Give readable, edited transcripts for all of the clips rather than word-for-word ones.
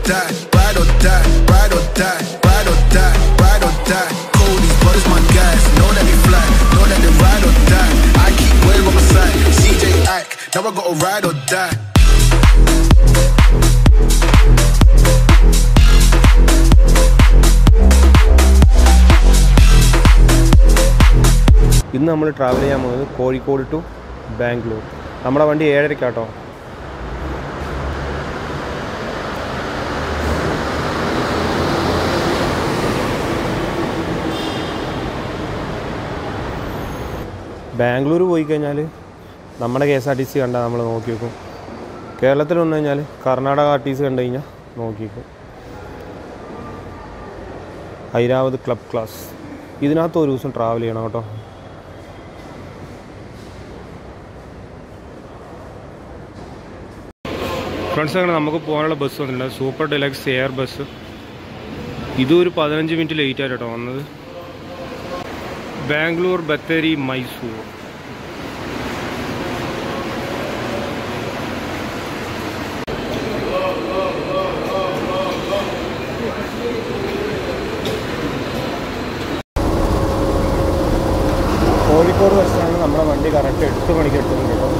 die, ride or die, ride or die, ride or die, ride or die. Cody's brothers my guys, know that they fly, know that they ride or die. I keep Wave on my side, CJ Ike, now I gotta ride or die. ഇന്ന് നമ്മൾ travel ചെയ്യാൻ പോകുന്നത് Kozhikode to Bangalore. നമ്മുടെ വണ്ടി 7:30 കേട്ടോ. ബാംഗ്ലൂർ പോയി കഴിഞ്ഞാൽ നമ്മുടെ KSRTC കണ്ടാൽ നമ്മൾ നോക്കി വെക്കും. കേരളത്തിൽ വന്നു കഴിഞ്ഞാൽ കർണാടക RTC കണ്ടു കഴിഞ്ഞാൽ നോക്കി വെക്കും. ഐരാവത് ക്ലബ് ക്ലാസ് ഇതിനകത്ത് ഒരു ദിവസം ട്രാവൽ ചെയ്യണം കേട്ടോ. ഫ്രണ്ട്സ്, അങ്ങനെ നമുക്ക് പോകാനുള്ള ബസ് വന്നിട്ടുണ്ട്. Super deluxe air bus. ഇതൊരു 15 മിനിറ്റ് ലേറ്റ് ആയിട്ടോ വന്നത്. ബാംഗ്ലൂർ, ബത്തേരി, മൈസൂർ. കോഴിക്കോട് ബസ്സാണ് നമ്മുടെ വണ്ടി കറക്റ്റ് 8 മണിക്ക് എത്തുന്നുണ്ട് കേട്ടോ.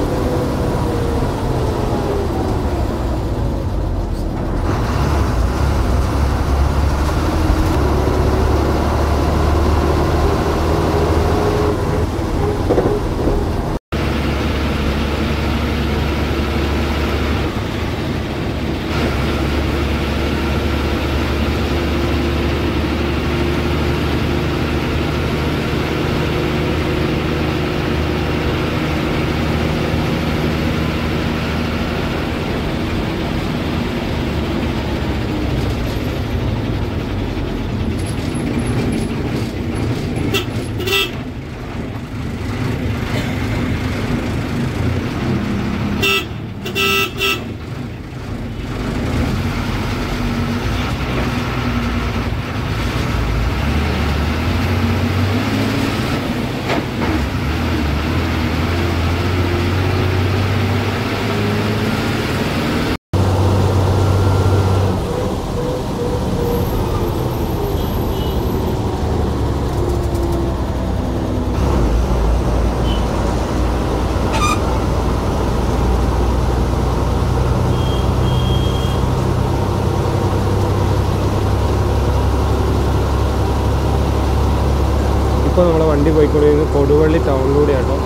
ഇപ്പോൾ നമ്മളെ വണ്ടി പോയിക്കൊണ്ടിരിക്കുന്നത് കൊടുവള്ളി ടൗണിലൂടെയാട്ടോ.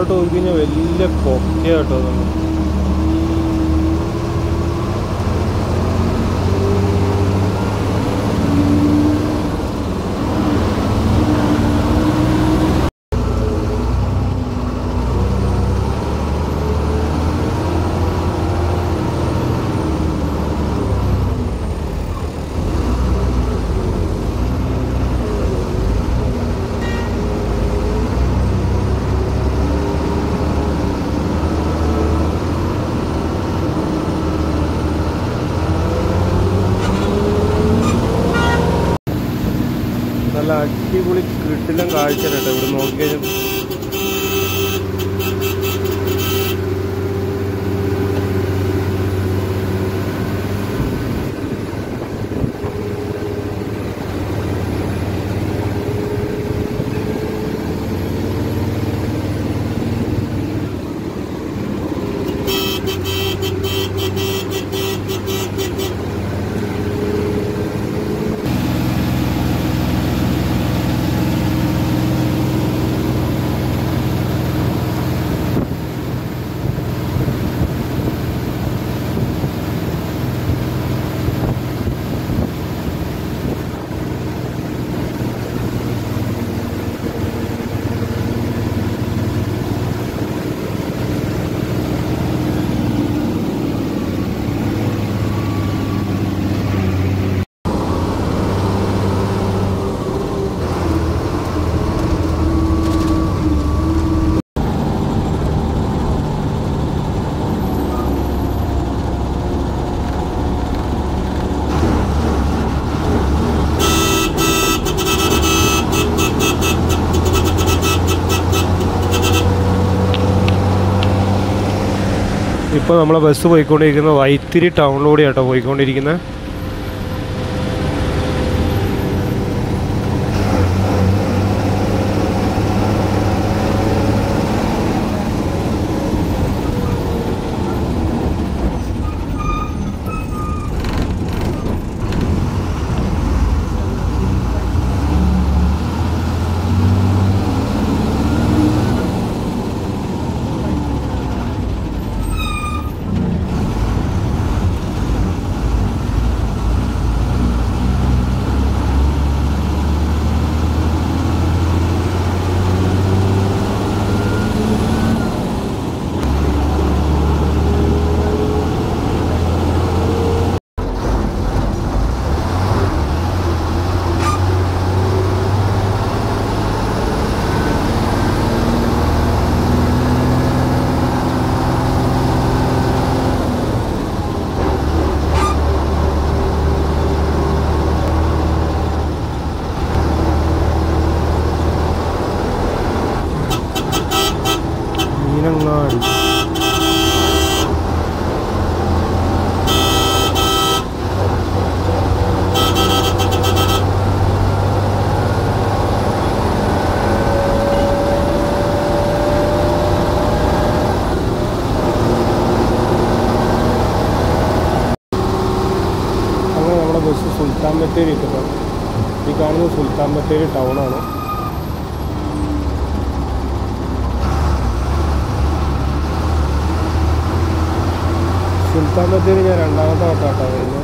മുകളിലോട്ട് പോയി കഴിഞ്ഞാൽ വലിയ കൊക്കയാട്ടോ അതൊന്നും. നല്ല അടിപൊളി കിട്ടിലും കാഴ്ച കേട്ടോ ഇവിടെ നോക്കിക്കഴിഞ്ഞാൽ. ഇപ്പോൾ നമ്മളെ ബസ് പോയിക്കൊണ്ടിരിക്കുന്നത് വൈത്തിരി ടൗണിലൂടെ ആട്ടോ പോയിക്കൊണ്ടിരിക്കുന്നത്. മീനങ്ങാടി അങ്ങനെ നമ്മുടെ ബസ് സുൽത്താൻ ബത്തേരി എത്തുമ്പോൾ ഈ കാണുന്നത് സുൽത്താൻ ബത്തേരി ടൗണാണ്. സുൽത്താൻ ബത്തേരി ഞാൻ രണ്ടാമത്തെ വട്ടാട്ടോ വരുന്നത്.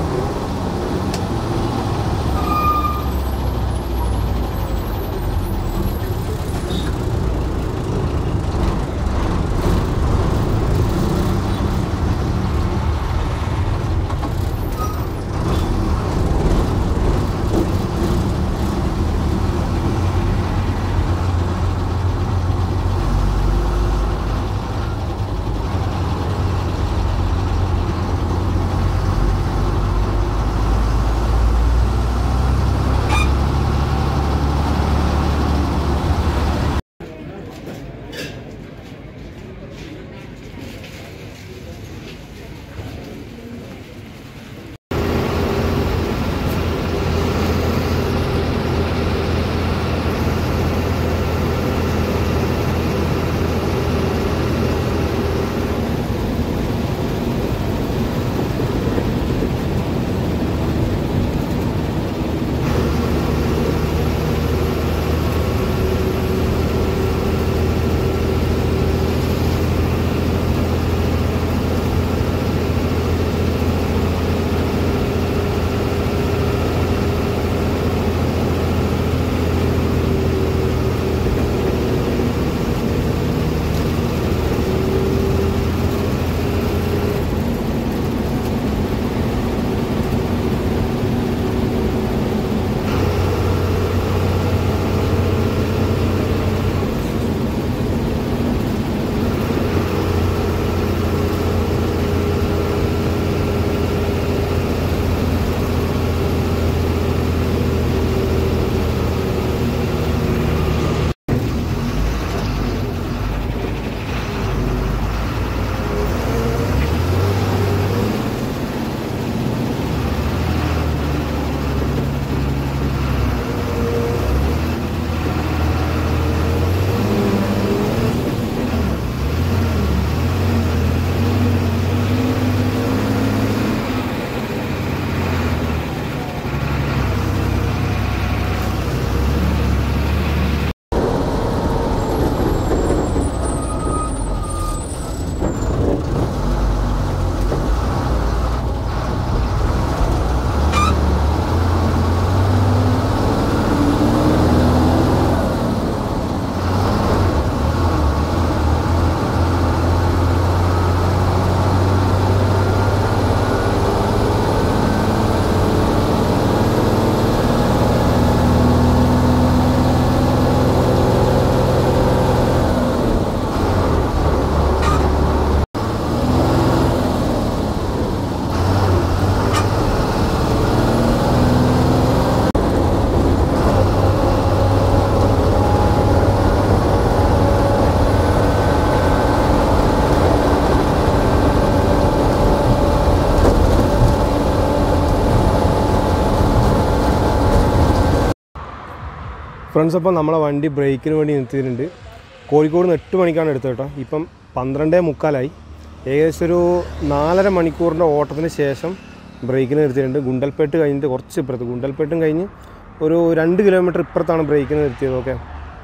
ഫ്രണ്ട്സ്, അപ്പോൾ നമ്മളെ വണ്ടി ബ്രേക്കിന് വേണ്ടി നിർത്തിയിട്ടുണ്ട്. കോഴിക്കോട് നിന്ന് 8 മണിക്കാണ് എടുത്തത് കേട്ടോ. ഇപ്പം 12:45. ഏകദേശം ഒരു 4.5 മണിക്കൂറിൻ്റെ ഓട്ടത്തിന് ശേഷം ബ്രേക്കിന് നിർത്തിയിട്ടുണ്ട്. ഗുണ്ടൽപേട്ട് കഴിഞ്ഞിട്ട് കുറച്ച് ഇപ്പുറത്ത്, ഗുണ്ടൽപേട്ടും കഴിഞ്ഞ് ഒരു 2 കിലോമീറ്റർ ഇപ്പുറത്താണ് ബ്രേക്കിന് നിർത്തിയത്. ഓക്കെ,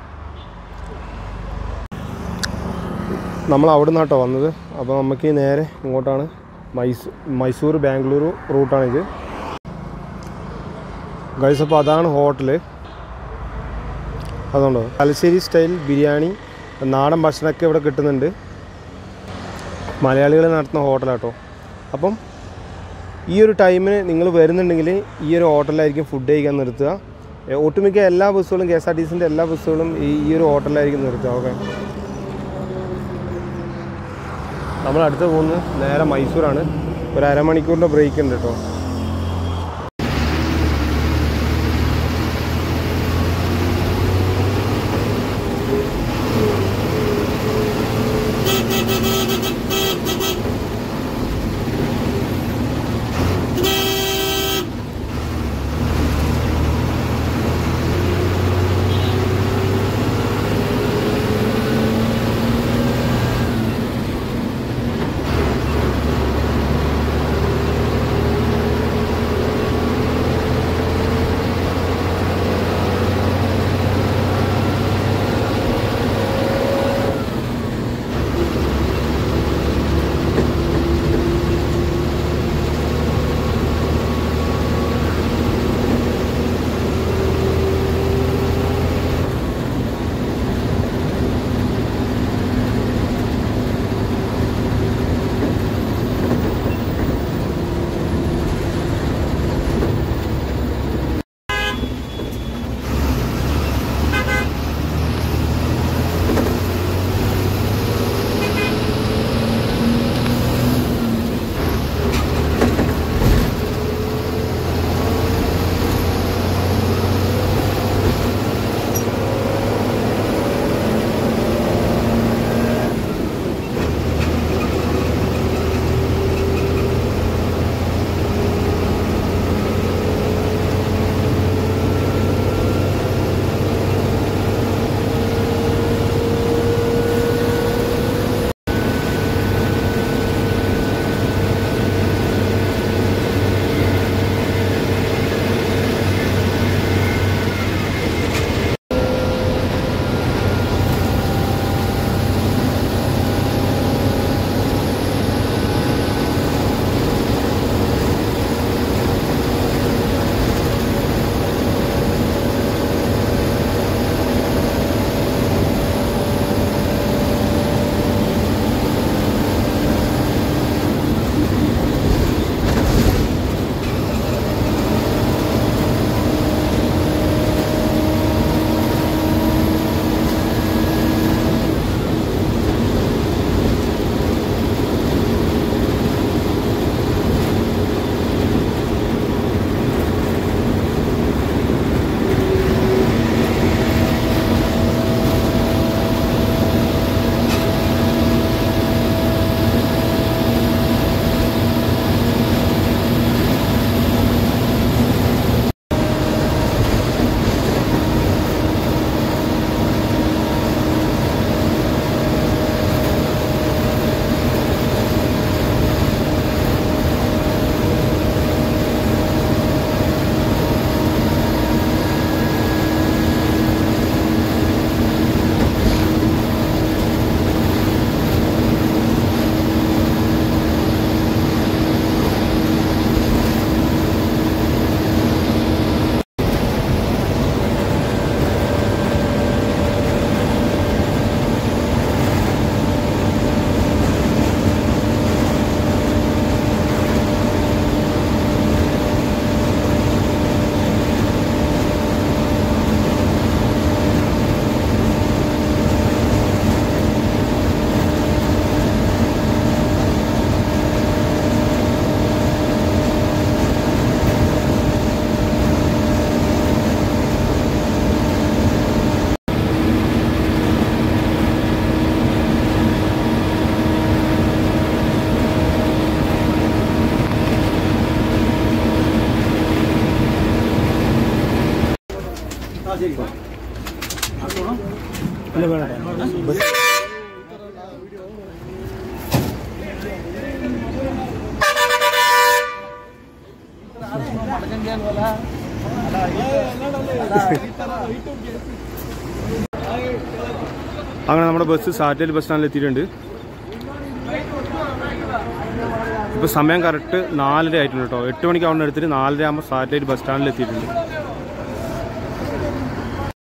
നമ്മൾ അവിടെ നിന്നാട്ടോ വന്നത്. അപ്പോൾ നമുക്ക് നേരെ ഇങ്ങോട്ടാണ്, മൈസൂർ ബാംഗ്ലൂർ റൂട്ടാണിത് ഗൈസ്. അപ്പോൾ അതാണ് ഹോട്ടൽ. അതുകൊണ്ടോ തലശ്ശേരി സ്റ്റൈൽ ബിരിയാണി, നാടൻ ഭക്ഷണമൊക്കെ ഇവിടെ കിട്ടുന്നുണ്ട്. മലയാളികൾ നടത്തുന്ന ഹോട്ടലാട്ടോ. അപ്പം ഈ ഒരു ടൈമിന് നിങ്ങൾ വരുന്നുണ്ടെങ്കിൽ ഈ ഒരു ഹോട്ടലിലായിരിക്കും ഫുഡ് കഴിക്കാൻ നിർത്തുക. ഒട്ടുമിക്ക എല്ലാ ബസ്സുകളും, KSRTCൻ്റെ എല്ലാ ബസ്സുകളും ഈ ഒരു ഹോട്ടലിലായിരിക്കും നിർത്തുക. ഓക്കെ, നമ്മൾ അടുത്ത് പോകുന്നത് നേരെ മൈസൂരാണ്. ഒരു അരമണിക്കൂറിൻ്റെ ബ്രേക്ക് ഉണ്ട് കേട്ടോ. അങ്ങനെ നമ്മുടെ ബസ് സാറ്റലൈറ്റ് ബസ് സ്റ്റാൻഡിൽ എത്തിയിട്ടുണ്ട്. ഇപ്പോൾ സമയം കറക്റ്റ് 4:30 ആയിട്ടുണ്ട് കേട്ടോ. 8 മണിക്ക് അവിടെ നിന്ന് എടുത്തിട്ട് 4:30 ആകുമ്പോൾ സാറ്റലൈറ്റ് ബസ് സ്റ്റാൻഡിൽ എത്തിയിട്ടുണ്ട്.